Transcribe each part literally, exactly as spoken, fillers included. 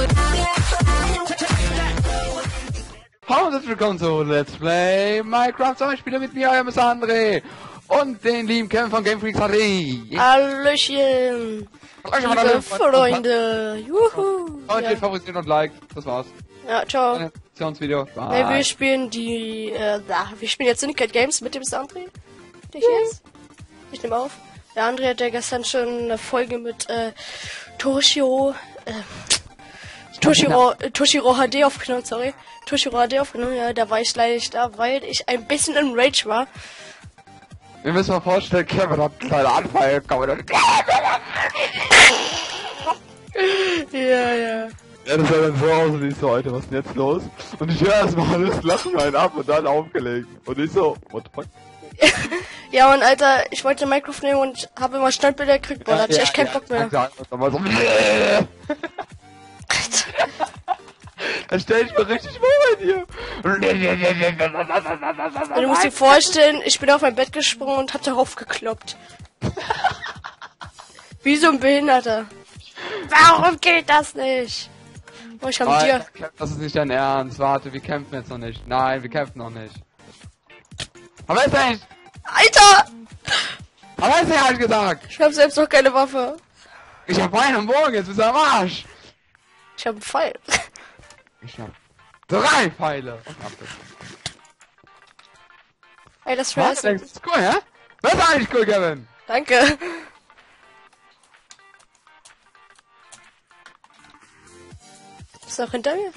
Hallo und herzlich willkommen zu Let's Play Minecraft. Zum Spiele mit mir, euer Mister André und den lieben Kevin von Game Freaks H D. Hallöchen, liebe Freunde. Juhu. Leute, Ja. favorisieren und like. Das war's. Ja, ciao. Animationsvideo. Nee, wir spielen die, äh, da, wir spielen jetzt Syndicate Games mit dem Mister André. Der hier ist. Ich nehme auf. Der André hat ja gestern schon eine Folge mit, äh, Toshiro, äh, Toshiro, äh, Toshiro H D aufgenommen, sorry. Toshiro H D aufgenommen, ja, da war ich leider nicht da, weil ich ein bisschen im Rage war. Wir müssen mal vorstellen, Kevin hat einen kleinen Anfall bekommen. Ja, ja. Ja, das sah dann so aus und ich so, Alter, was ist denn jetzt los? Und ich höre erstmal alles Lachen einen ab und dann aufgelegt. Und ich so, what the fuck? Ja, Mann, Alter, ich wollte Minecraft nehmen und habe immer Standbilder gekriegt, boah, da hatte ich echt keinen Bock mehr. So, dann stell ich mir richtig vor bei dir. Du musst dir vorstellen, ich bin auf mein Bett gesprungen und hab darauf gekloppt. Wie so ein Behinderter. Warum geht das nicht? Oh, ich hab mit dir. Das ist nicht dein Ernst. Warte, wir kämpfen jetzt noch nicht. Nein, wir kämpfen noch nicht. Aber ist nicht! Alter! Aber ist nicht, hab ich gesagt! Ich hab selbst noch keine Waffe. Ich hab Bein am Bogen, jetzt bist du am Arsch! Ich hab einen Pfeil. Ich hab drei Pfeile! Ey, das Was? wäre Das ist cool, hä? Das ist eigentlich cool, Kevin! Danke. Ist noch hinter mir?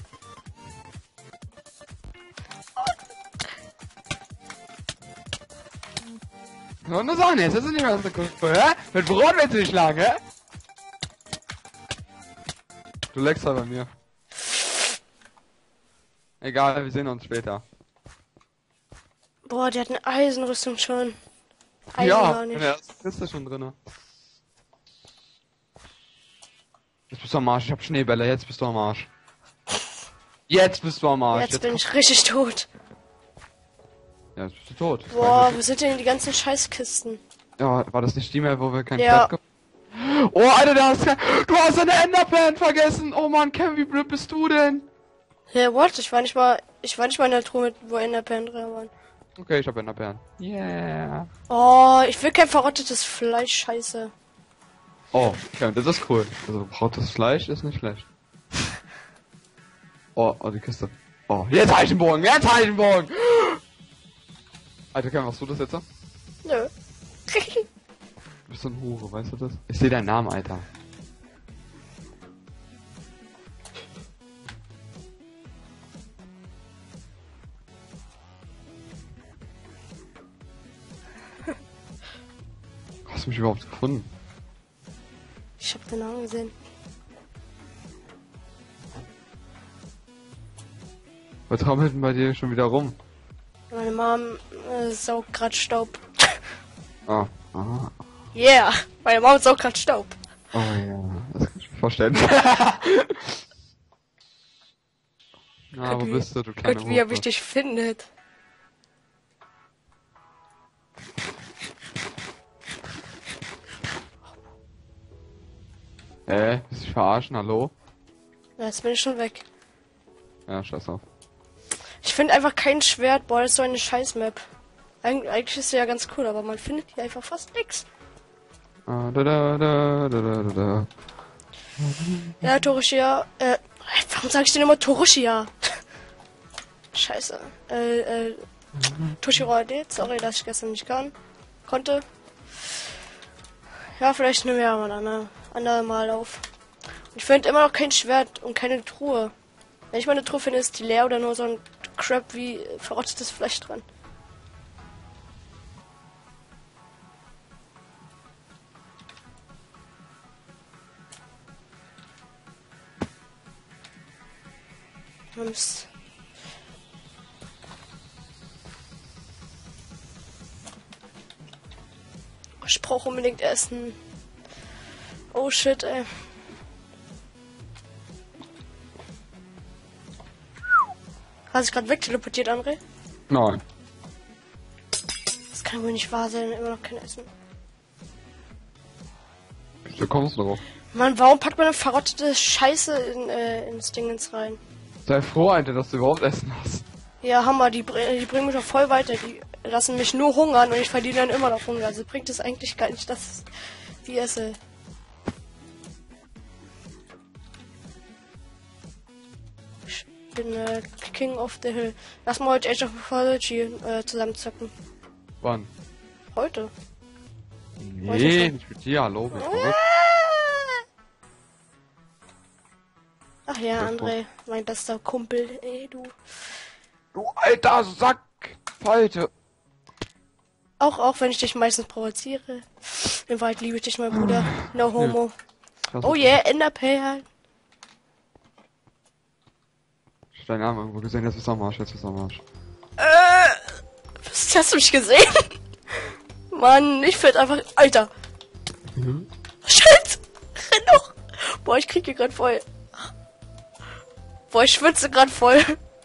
Und das auch nicht, das ist nicht mehr so cool, hä? Mit Brot willst du nicht lang, hä? Du leckst halt bei mir. Egal, wir sehen uns später. Boah, der hat eine Eisenrüstung schon. Eisen Ja, gar in nicht. der ersten Kiste schon drinne. Jetzt bist du am Arsch, ich hab Schneebälle, jetzt bist du am Arsch. Jetzt bist du am Arsch. Jetzt bin ich richtig tot. Ja, jetzt bist du tot. Boah, wo sind denn die ganzen Scheißkisten? Ja, war das nicht die mehr, wo wir kein Ja. Pferd ge- Oh, Alter, du hast, du hast eine Enderperlen vergessen. Oh Mann, Kevin, wie blöd bist du denn? Ja, what? Ich war nicht mal, ich war nicht mal in der Truhe, mit, wo Enderperlen drin waren. Okay, ich hab Enderperlen. Yeah. Oh, ich will kein verrottetes Fleisch, scheiße. Oh, Kevin, das ist cool. Also, brautes Fleisch ist nicht schlecht. Oh, oh, die Kiste. Oh, jetzt hab ich den Bogen, jetzt hab ich den Bogen. Alter, Kevin, machst du das jetzt? Du Nö. bist so ein Hure, weißt du das? Ich sehe deinen Namen, Alter. Hast du mich überhaupt gefunden? Ich hab den Namen gesehen. Was traumelt denn bei dir schon wieder rum? Meine Mom äh, saugt grad Staub. Ah, aha. Yeah, meine Mom saugt grad Staub. Oh ja, das kann ich mir vorstellen. Na, wo wie- bist du, du kleine Guck, wie er Hure? mich dich findet. Äh, willst du dich verarschen, hallo? Ja, jetzt bin ich schon weg. Ja, scheiß auf. Ich finde einfach kein Schwert, boah, das ist so eine Scheiß-Map. Eig eigentlich ist sie ja ganz cool, aber man findet hier einfach fast nix. Ah, da, da, da, da, da, da. Ja, Torushia, äh, warum sage ich denn immer Torushia? Scheiße. Äh, äh, Toshiro H D, sorry, dass ich gestern nicht kann, konnte. Ja, vielleicht nehmen wir ja mal ein andermal auf. Ich finde immer noch kein Schwert und keine Truhe. Wenn ich mal eine Truhe finde, ist die leer oder nur so ein Crap wie verrottetes Fleisch dran. Mist. Ich brauche unbedingt Essen. Oh shit, ey. Hast du gerade wegteleportiert, André? Nein. Das kann wohl nicht wahr sein, immer noch kein Essen. Da kommst du drauf. Mann, warum packt man eine verrottete Scheiße in, äh, ins Dingens rein? Sei froh, Alter, dass du überhaupt Essen hast. Ja, Hammer, die, br- die bringen mich doch voll weiter. Die lassen mich nur hungern und ich verdiene dann immer noch Hunger. Also bringt es eigentlich gar nicht, dass ich die esse. Ich bin äh, King of the Hill. Lass mal heute Age of Mythology äh, zusammen zocken. Wann? Heute. Nee, nicht mit dir, hallo. bin ich verrückt? Ach ja, André, mein bester Kumpel, ey, du. Du alter Sack! Falte! Auch, auch wenn ich dich meistens provoziere. In Wahrheit liebe ich dich, mein Bruder. No homo. Oh yeah, Enderperl. Ich hab deinen Namen irgendwo gesehen, jetzt ist am Arsch, jetzt ist am Arsch. Äh, was, hast du mich gesehen? Mann, ich find einfach... Alter. Mhm. Shit! Renn doch! Boah, ich krieg hier grad voll. Boah, ich schwitze grad voll.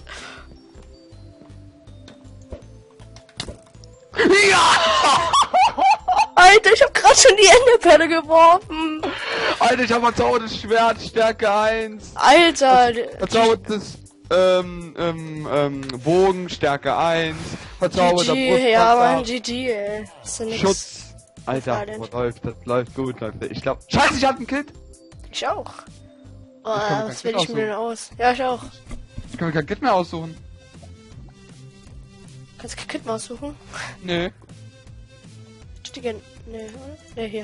Ja! Alter, ich hab grad schon die Enderperle geworfen. Alter, ich hab verzaubertes Schwert, Stärke eins. Alter. Verzaubertes, ähm, ähm, ähm, Bogen, Stärke eins. Verzauberter G G, Brustpanzer. ja, Mann, G G, ey. Ist ja nix. Schutz. Alter, Gefallen. wo läuft, das läuft gut, Leute. Ich glaub, scheiße, ich hab einen Kit. Ich auch. Oh, Ich kann mir was kein will Kit ich mir denn aus? Ja, ich auch. Ich kann mir kein Kit mehr aussuchen. Kannst du kein Kit mal aussuchen? Nee. Die gern. Nee, oder? Nee, hier.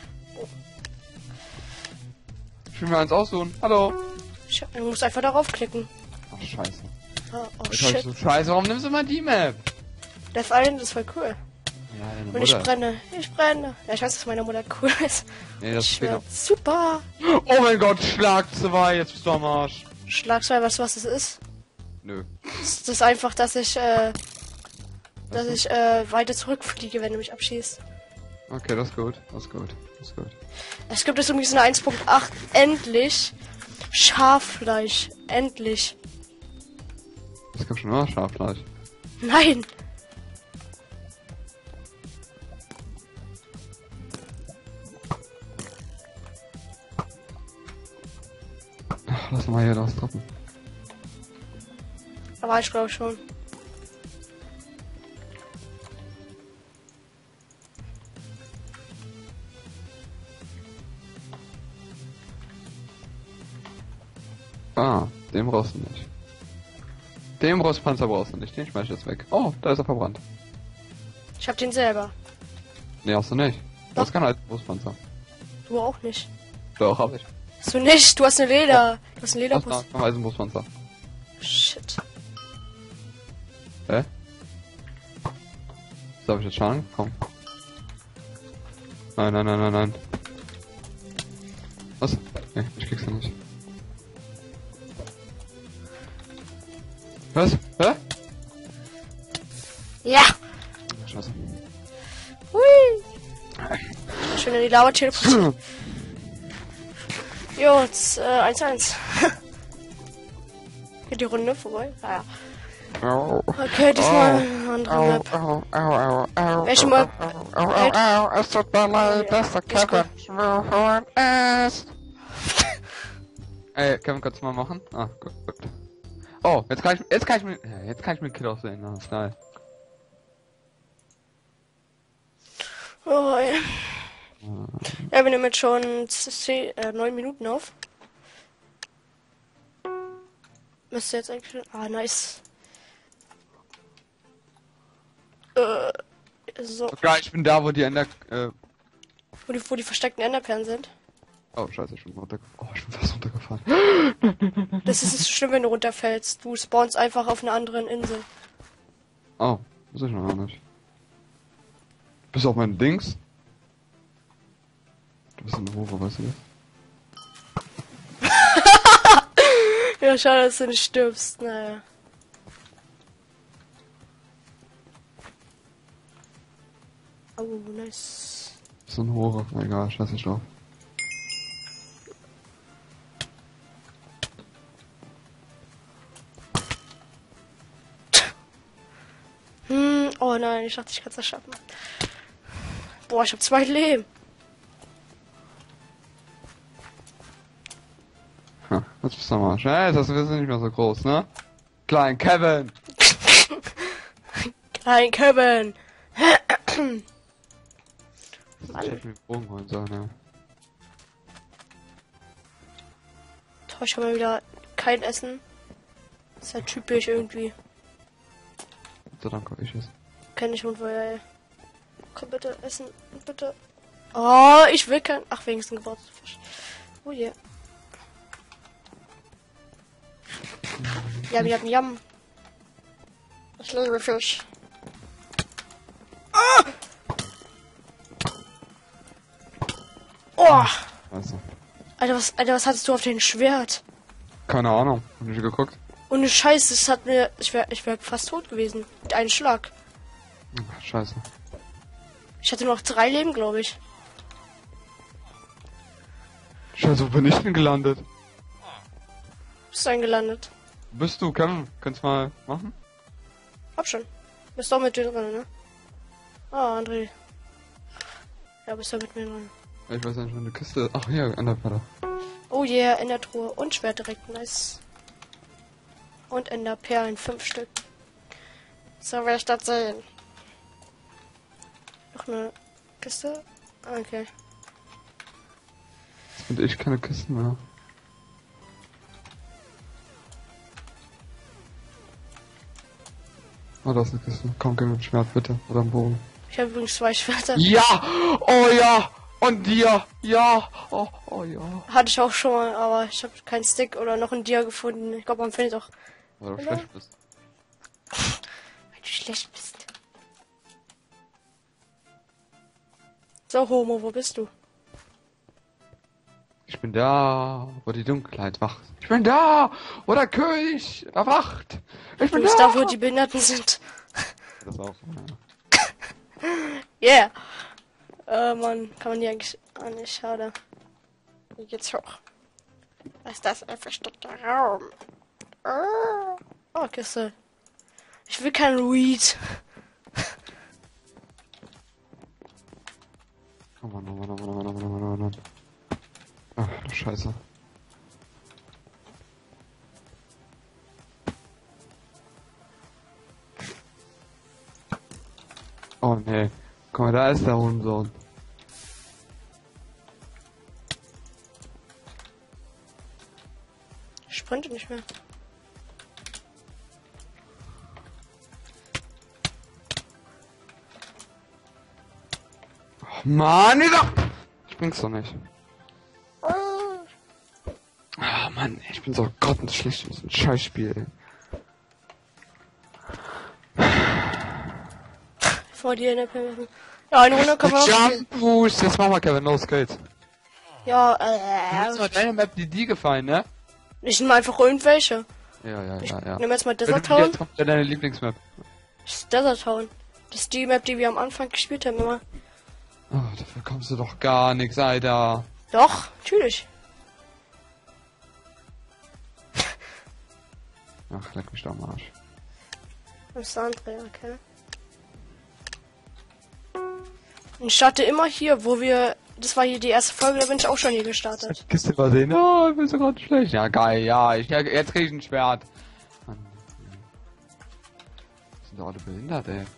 Ich will mir eins aussuchen. Hallo. Ich, du musst einfach darauf klicken. Ach, scheiße. Oh, oh Jetzt hab ich shit. so, scheiße, warum nimmst du mal die Map? Death Island ist voll cool. Ja, deine Und ich Mutter. brenne. Ich brenne. Ja, ich weiß, dass meine Mutter cool ist. Nee, das Ich ist genau. schwör. Super. Oh mein Gott, Schlag zwei, jetzt bist du am Arsch. Schlagzeug, weißt du, was das ist? Nö. Das ist einfach, dass ich, äh, dass Was ich, äh, weiter zurückfliege, wenn du mich abschießt. Okay, das ist gut, das ist gut, das ist gut. Es gibt jetzt übrigens eine eins Punkt acht. Endlich. Schaffleisch. Endlich. Es gibt schon immer Schaffleisch. Nein. Ach, lass mal hier das droppen. Aber ich glaube schon. Ah, den brauchst du nicht. Den Brustpanzer brauchst du nicht, den schmeiß ich jetzt weg. Oh, da ist er verbrannt. Ich hab den selber. Nee, hast du nicht. Du Doch. hast keinen alten Brustpanzer. Du auch nicht. Doch, hab ich. Hast du nicht? Du hast eine Leder. Du hast einen Was Lederbrust. da? Noch Eisenbrustpanzer. Shit. Hä? Darf ich jetzt Schaden? Komm. Nein, nein, nein, nein, nein. Was? Nee, ich krieg's ja nicht. Was? Hä? Ja. Scheiße. Hui. Schön in die Lava teleportiert. Jo, jetzt äh, eins eins. Geht die Runde vorbei? Ah, ja. Au. Okay, diesmal andere Au, Map. au, au, au, au, Welche au, Map? au, au, au, au, es tut mir leid, dass der Ist Kevin schwören ist. Ey, Kevin, kannst du mal machen? Ah, gut, gut. Oh, jetzt kann ich, jetzt kann ich mir, ja, jetzt kann ich mir Kill aussehen, das ist geil. Oh, ja. Ja, wir nehmen jetzt schon zehn, äh, neun Minuten auf. Müsste jetzt eigentlich schon... Ah, nice. Äh, so. Okay, ich bin da, wo die Ender, äh, Wo die, wo die versteckten Enderperlen sind. oh, scheiße, ich bin runtergefahren. Oh, ich bin fast runtergefahren. Das ist es schlimm, wenn du runterfällst. Du spawnst einfach auf einer anderen Insel. Oh, muss ich noch nicht. Bist du auf meinen Dings? Du bist in der Hofe, weißt du das? Ja, schade, dass du nicht stirbst. Naja. Oh, nice. Bist du ein Hure? Egal, scheiß nicht drauf. Hm, oh nein, ich dachte, ich kann es schaffen. Boah, ich habe zwei Leben. Jetzt bist du mal schnell, das ist nicht mehr so groß, ne? Klein Kevin! Klein Kevin! Ich hätte mir den Bogen holen sollen, ne? Toll, ich habe mal wieder kein Essen. Das ist ja typisch irgendwie. So, dann komm ich es. Kenn ich und woher, ey. Komm bitte, essen, bitte. Oh, ich will kein... Ach, wenigstens Geburtstagsfisch. Oh je. Yeah. Ja, wir hatten Yum. Ich liebe Fisch. Ah! Oh! Also. Alter, was, Alter, was hattest du auf dem Schwert? Keine Ahnung, hab nicht geguckt. Ohne Scheiße, das hat mir... Ich wäre ich wär fast tot gewesen. Mit einem Schlag. Ach, scheiße. Ich hatte noch drei Leben, glaube ich. Scheiße, wo bin ich denn gelandet? Bist du eingelandet? Bist du, Kevin? Kannst du mal machen? Hab schon. Bist doch mit dir drin, ne? Ah, André. Ja, bist du mit mir drin. Ich weiß nicht, wo eine Kiste. Ach ja, an der Vater. Oh yeah, in der Truhe. Und Schwert direkt, nice. Und in der Perlen, fünf Stück. So will ich das sehen. Noch eine Kiste? Okay. Jetzt finde ich keine Kisten mehr. Oh, da ist eine Kiste. Komm, gib mir ein Schwert, bitte. Oder einen Bogen. Ich habe übrigens zwei Schwerter. Ja! Oh ja! Und dir! Ja! Oh, oh ja. Hatte ich auch schon mal, aber ich habe keinen Stick oder noch ein Dia gefunden. Ich glaube, man findet auch. Weil du Oder? schlecht bist. Weil du schlecht bist. So, Homo, wo bist du? Ich bin da, wo die Dunkelheit wacht. Ich bin da, wo der König erwacht. Ich Du bin bist da. da, wo die Behinderten sind. Das auch. Ja. Yeah. Äh, Mann, kann man die eigentlich... Ah, nicht, schade. Hier geht's hoch. Was ist das? Ein versteckter Raum. Oh, oh Kiste. Ich will kein Weed. Oh Mann, oh Mann, oh Mann, oh Mann, oh Mann, oh Mann, oh Mann. Ach, du Scheiße. Oh nee. Guck mal, da ist der Hurensohn. Ich sprinte nicht mehr. Oh Mann, wieder! Ich bring's doch nicht. Ah, Mann, ich bin so grottenschlecht in diesem Scheißspiel, ey. Vor dir in der Perle. Ja, eine Runde kann man auch spielen. Jump Boost, jetzt machen wir, Kevin, los geht's. Ja, Das ist äh... mal deine Map, die dir gefallen, ne? Ich nehme einfach irgendwelche. Ja, ja, ja, ja. Nimm jetzt mal Wenn Desert du Town. jetzt kommt ja deine Lieblingsmap. Das ist Desert Town. Das ist die Map, die wir am Anfang gespielt haben immer. Oh, dafür kommst du doch gar nichts, Alter. Doch, natürlich. Ach, leck mich doch am Arsch. Das ist André, okay. Und ich starte immer hier, wo wir... Das war hier die erste Folge, da bin ich auch schon hier gestartet. Kiste mal sehen. Oh, ich bin so gerade schlecht. Ja, geil, ja. Ich, ja, jetzt krieg ich ein Schwert. Mann. Sind doch alle behindert, ey.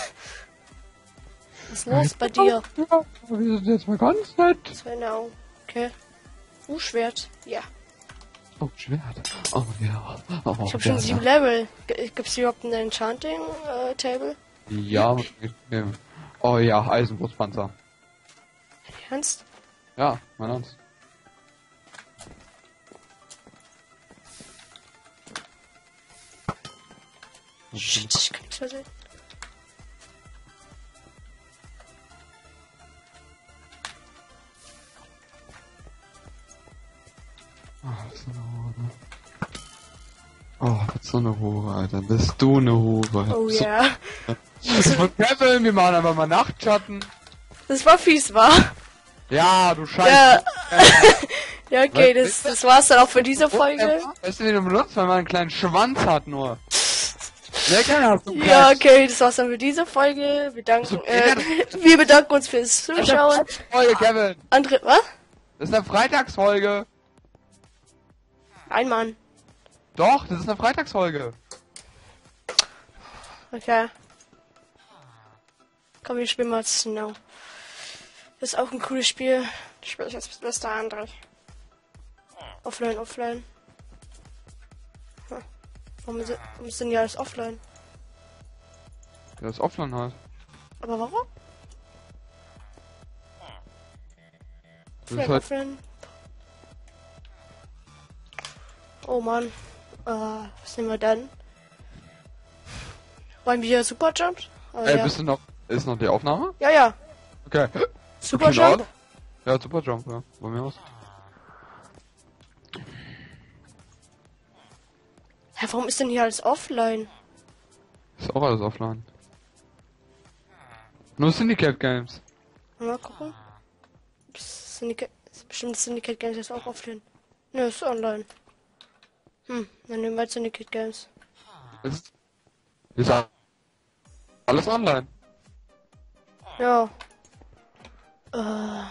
Was ist los bei dir? Ja, wir sind jetzt mal ganz nett. Das wäre genau. Okay. Uh, Schwert. Ja. Oh, Schwert. Oh, ja. Oh, Ich habe schon ja, sieben ja. Level. G Gibt's hier überhaupt ein Enchanting-Table? Ja, okay. Oh ja, Eisenbrustpanzer. Ernst? Ja, mein Ernst. Shit, ich kann nichts mehr sehen. Oh, das ist so eine Hure. Oh, das ist so eine Hure, Alter. Bist du eine Hure. Oh So- ja. Und Kevin, wir machen einfach mal Nachtschatten. Das war fies, war. Ja, du Scheiße. Ja. Ja, okay, Was? das, das war's dann auch für diese Folge. Weißt du, wie du benutzt, wenn man einen kleinen Schwanz hat nur? Lecker hast du Ja, okay, das war's dann für diese Folge. Wir danken, äh, wir bedanken uns fürs Zuschauen. Folge, Kevin. Andere, was? Das ist eine Freitagsfolge. Ein Mann. Doch, das ist eine Freitagsfolge. Okay. Komm, wir spielen mal Snow. Das ist auch ein cooles Spiel. Das spiele ich jetzt mit Mister André. Offline, offline. Hm. Warum, ist, warum ist denn hier alles offline? Ja, das offline halt. Aber warum? Das Offline, ist halt offline. Oh Mann. Äh, was nehmen wir dann? Wollen wir hier Superjump? Oh, Ey, ja. bist du noch... Ist noch die Aufnahme? ja, ja. Okay. Superjump? Okay, ja, Superjump, ja. Bei mir aus. Hä, warum ist denn hier alles offline? Ist auch alles offline. Nur Syndicate Games. Mal gucken. Syndicate, bestimmt Syndicate Games ist auch offline. Nö, ist online. Hm, dann nehmen wir jetzt Syndicate Games. Ist... Ist alles online. Ja. Äh,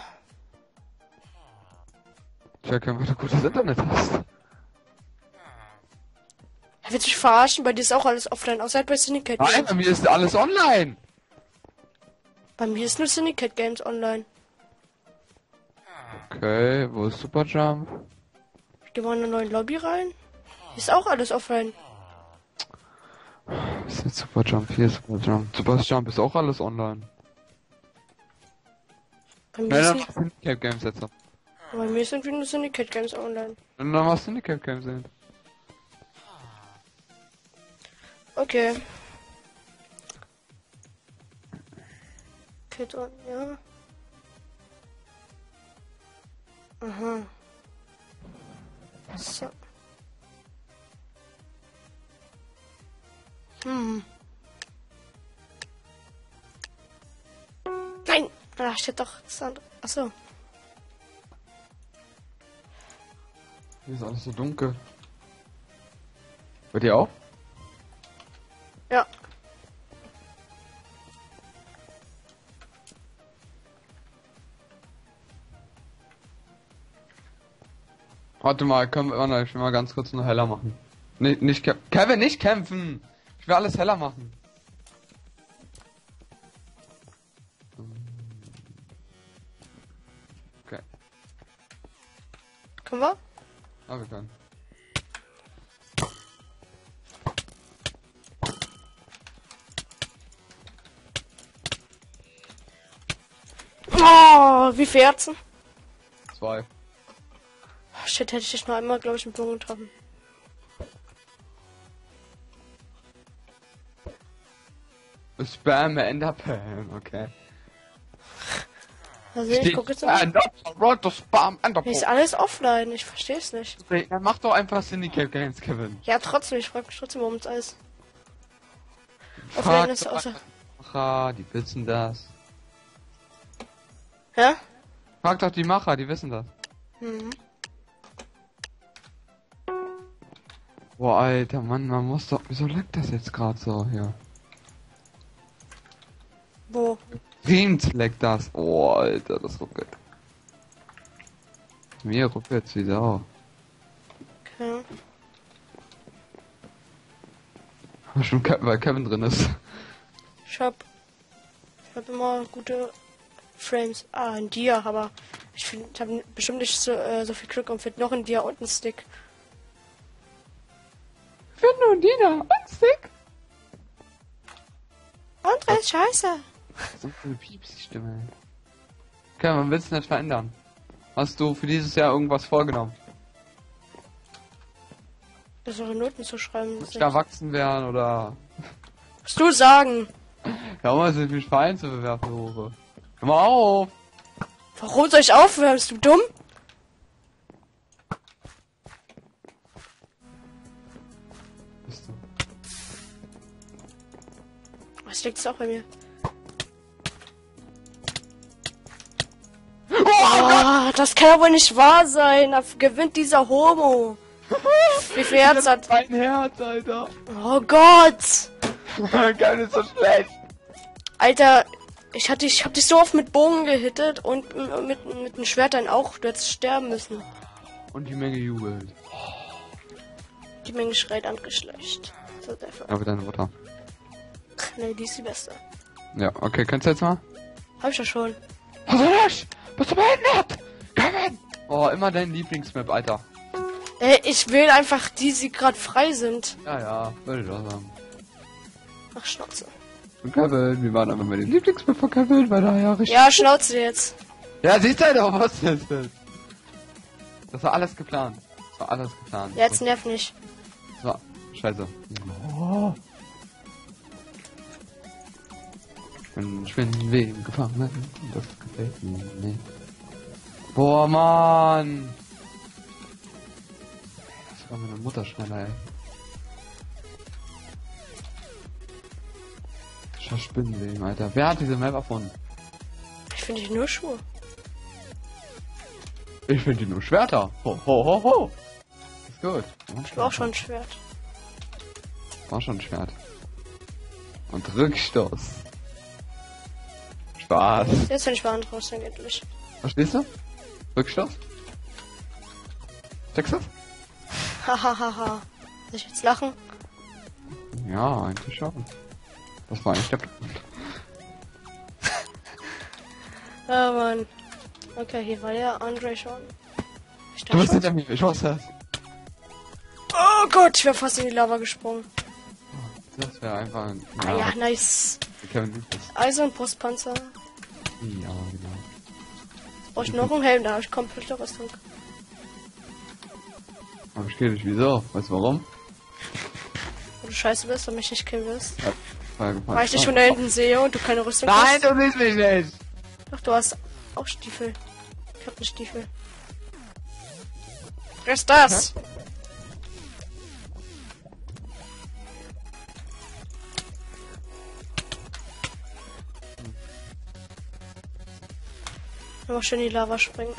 Tja, kein weiter gutes Internet hast. willst du mich verarschen? Bei dir ist auch alles offline, außer bei Syndicate Nein, Games. bei mir ist alles online. Bei mir ist nur Syndicate Games online. Okay, wo ist Superjump? Ich gehe mal in eine neue Lobby rein. Hier ist auch alles offline. Was ist jetzt Superjump? Hier ist Superjump. Superjump ist auch alles online. Bei mir, Nein, ist dann nicht, mach Syndicate Games jetzt. bei mir sind nur Syndicate Games online. Und dann machst du Syndicate Games sehen. Okay. Kit und ja. Aha. So. Hm. Nein! Da steht doch das andere. Achso. Hier ist alles so dunkel. Bei dir auch? Ja. Warte mal, können wir, warte, ich will mal ganz kurz nur heller machen. Nicht, nicht kämpfen. Kevin, nicht kämpfen! Ich will alles heller machen. Okay. Können wir? Ah, wir können. Oh, wie viel Herzen? Zwei. Shit, hätte ich dich noch einmal, glaube ich, mit Blumen getroffen. Spam, Enderpan, okay. Also ich gucke jetzt mal. Enderpan, Spam, Hier Enderpan. ist alles offline, ich verstehe es nicht. Dann mach doch einfach Syndicate Games, Kevin. Ja, trotzdem, ich frage mich trotzdem, warum es alles offline Frag ist, doch außer... einfach die Macher, die wissen das. Ja? Frag doch die Macher, die wissen das. Mhm. Boah, alter Mann, man muss doch... Wieso leckt das jetzt gerade so hier? Wo? Streamt leckt das. Oh, alter, das ruckelt. Mir ruckelt wie Sau. Okay. Schon Ke weil Kevin drin ist. Ich hab... Ich hab immer gute Frames. Ah, ein Dia, aber... Ich, find, ich habe bestimmt nicht so, äh, so viel Glück und finde noch ein Dia und einen Stick. Finde nun Dina und Stick. André ist scheiße. So eine Piepsi-Stimme. Okay, man will es nicht verändern. Hast du für dieses Jahr irgendwas vorgenommen? Bessere Noten zu schreiben. Nicht erwachsen werden oder... Was du sagen? Ja, um sich mit Verein zu bewerfen, Rufe. Hör mal auf! Warum soll ich aufhören? Bist du dumm? Bist du? Was liegt es auch bei mir? Oh, das kann ja wohl nicht wahr sein. Da gewinnt dieser Homo. Wie viel Herz hat? Mein Herz, Alter. Oh Gott. Gar nicht so schlecht. Alter, ich hatte, ich hab dich so oft mit Bogen gehittet und m- mit, mit den Schwertern auch. Du hättest sterben müssen. Und die Menge jubelt. Die Menge schreit angeschlecht. So, dafür. Aber deine Mutter. Nee, die ist die beste. Ja, okay, kannst du jetzt mal? Hab ich ja schon. Was soll das? Bist du behindert? Kevin! Oh, immer dein Lieblingsmap, Alter. Äh, ich will einfach die, die gerade frei sind. Ja, ja, würde ich auch sagen. Ach, Schnauze. Und Kevin, wir waren aber mit den Lieblingsmap von Kevin, weil da ja richtig... Ja, Schnauze jetzt. Ja, siehst du doch, was das ist. Das war alles geplant. Das war alles geplant. Ja, jetzt nerv nicht. Das war... Scheiße. Oh. Ich bin, ich bin wem gefangen. Das gefällt mir nicht. Boah, Mann. Das war meine Mutter schneller, ey. Ich Spinnenleben, Alter. Wer hat diese Map erfunden? Ich finde die nur Schuhe. Ich finde die nur Schwerter. Ho, ho, ho, ho. Ist gut. Ich war auch schon ein Schwert. War schon ein Schwert. Und Rückstoß. Spaß. Jetzt bin ich mal raus, dann geht durch. Verstehst du? Rückstoß? Checkst du das? Hahaha. Soll ich jetzt lachen? Ja, eigentlich schon. Das war eigentlich der Plan. Oh Mann. Okay, hier war der Andre schon. Ich Du bist schon. hinter mir, ich weiß das. Oh Gott, ich wäre fast in die Lava gesprungen. Das wäre einfach ein... Ah ja, nice. Kevin liebt das. Eisen und Brustpanzer. Ja, genau. Brauche ich noch einen Helm, da habe ich komplette Rüstung. Aber ich kill dich, wieso? Weißt du warum? Wo du scheiße bist und mich nicht killen willst. Ja, Fall gefallen. Weil ich dich von da hinten sehe und du keine Rüstung Nein, hast. du siehst mich nicht! Doch, du hast auch Stiefel. Ich hab einen Stiefel. Wer ist das? Immer schön in die Lava springen.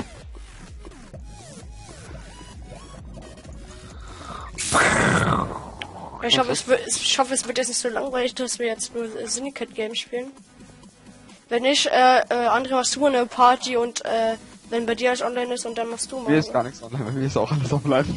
Ich hoffe, es wird, ich hoffe, es wird jetzt nicht so langweilig, dass wir jetzt nur äh, Syndicate Games spielen. Wenn nicht, äh, äh, andere machst du eine Party und, äh, wenn bei dir alles online ist und dann machst du mal. Mir ist gar nichts online, bei mir ist auch alles offline.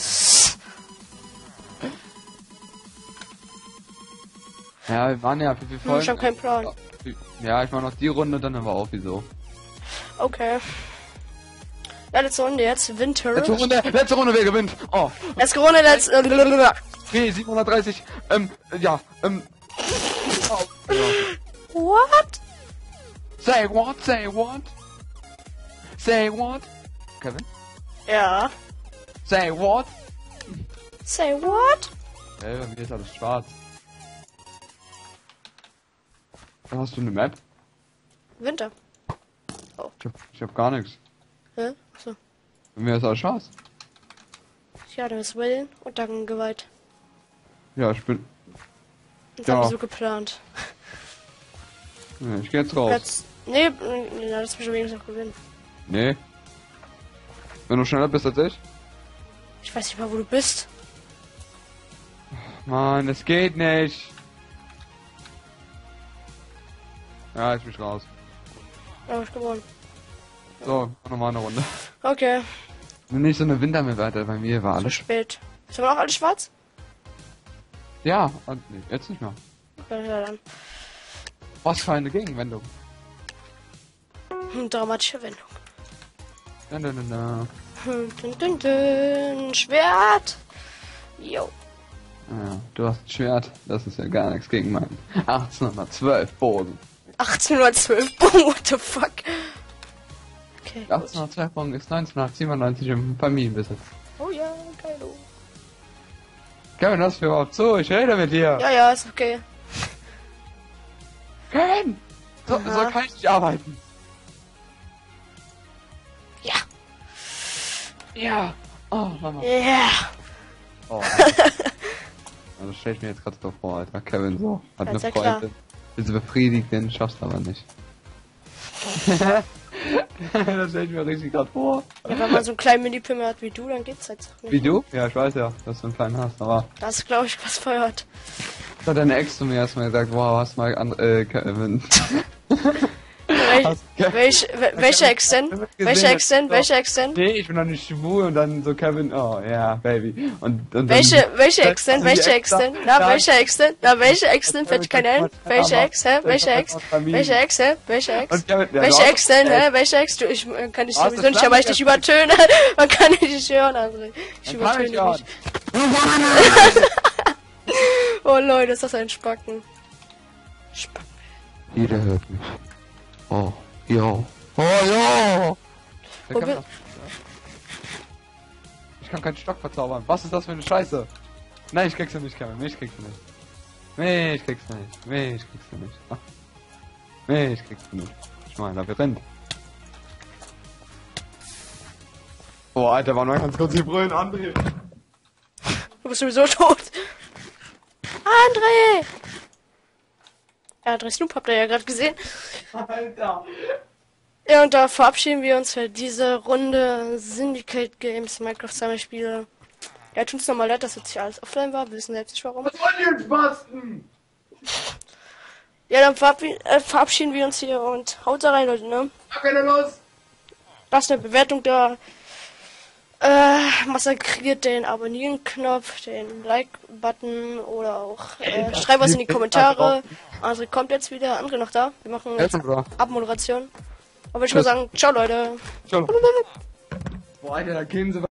Ja, wir waren ja, wie viel Hm, Folgen? ich hab keinen Plan. Ja, ich mach noch die Runde, dann aber auch wieso. Okay. Ja, letzte Runde jetzt. Winter. Letzte Runde, letzte Runde, wer gewinnt? Oh, Letzte Runde, letzte... Äh, nee, siebenhundertdreißig, ähm, ja, ähm. Oh, ja. What? Say what, say what? Say what? Kevin? Ja. Say what? Say what? Hey, bei mir ist alles schwarz. Da hast du eine Map? Winter. Ich hab, ich hab gar nichts. Hä? Achso. Bei mir ist alles schwarz. Ja, dann ist Will und dann geweiht. Ja, ich bin... Das Ja. haben wir so geplant. Ja, ich geh jetzt raus. Platz... Nee, nee, lass mich schon wenigstens noch gewinnen. Nee. Wenn du schneller bist als ich? Ich weiß nicht mal, wo du bist. Mann, es geht nicht. Ja, jetzt bin ich raus. Aber ich gewonnen. So, nochmal eine Runde. Okay, Nicht so eine Wintermap, Alter, bei mir war zu alles... spät. Ist aber auch alles schwarz? Ja, und nee, jetzt nicht mehr. Okay, ja dann. Was für eine Gegenwendung. Hm, dramatische Wendung. Na, na, na, na. Hm, dün, dün, dün. Schwert! Jo. Ja, du hast ein Schwert, das ist ja gar nichts gegen meinen achtzehnhundertzwölf Bogen. achtzehnhundertzwölf, what the fuck? Okay, gut. achtzehnhundertzwölf Bogen ist neunzehnhundertsiebenundneunzig im Familienbesitz. Oh ja, geil. Oh. Kevin, was für überhaupt zu? Ich rede mit dir. Ja, ja, ist okay. Kevin! So, Aha. so kann ich nicht arbeiten. Ja. Ja. Oh, Mama. Yeah. Oh. Also stell ich mir jetzt gerade so vor, Alter. Kevin so. Hat Ganz eine ja klar. Freundin. Will sie befriedigt werden, schaffst aber nicht. Das stell ich mir richtig gerade vor. Ja, wenn man so einen kleinen Mini-Pimmel hat wie du, dann geht's halt nicht. Wie du? Ja, ich weiß ja, dass du einen kleinen hast, aber... Das ist, glaube ich, was feuert. Da hat deine Ex zu mir erstmal gesagt, wow, hast mal andere, äh, Kevin. Meine Wel Hast- welch, wel welcher Extend? Gesehen, Welcher Extend? das- Welcher Extend? Nee, ich bin noch nicht schwul und dann so Kevin, oh ja, Baby. Und, und Welche, dann, welche dann- Extend? die Welche Ex da- Extend? Na, da- welcher Extend? Na, welche Extend fällt kein ein? Welche Ex, hä? Welche Ex? Familie. Welche Ex, hä? Welche Ex? Und Kevin, ja, du Welche hast- Ex denn, hä? Welche Ex? Du, ich man kann dich hast sowieso das nicht, aber ich dich Flammen- übertöne. Man kann dich nicht hören, André. Ich Dann kann ich übertöne ja. dich. Oh Leute, ist das ein Spacken. Spacken. Jeder hört mich. Oh, jo. Oh, jo. Wo Kann bin- das- Ich kann keinen Stock verzaubern. Was ist das für eine Scheiße? Nein, ich krieg's ja nicht, Kevin. Mich kriegst du nicht. Mich kriegst du nicht. Mich kriegst du nicht. Ach. Mich kriegst du nicht. Ich mein Labyrinth. Oh, Alter, war noch ganz kurz hier brüllen, André. Du bist sowieso tot. André! Ja, André Snoop habt ihr ja gerade gesehen. Alter. Ja, und da verabschieden wir uns für diese Runde Syndicate Games Minecraft Sammelspiele. Ja, tut's nochmal leid, dass jetzt hier alles offline war. Wir wissen selbst nicht warum. Was wollen die jetzt basteln? Ja, dann verab- äh, verabschieden wir uns hier und haut da rein, Leute, ne? Hab keine Lust. Lasst eine Bewertung da. Äh, massakriert den Abonnieren-Knopf, den Like-Button oder auch äh, schreibt was in die Kommentare. André kommt jetzt wieder. André noch da. Wir machen jetzt Abmoderation. Aber ich würde Tschüss. sagen, ciao Leute. Ciao. Boah, Alter, da gehen sie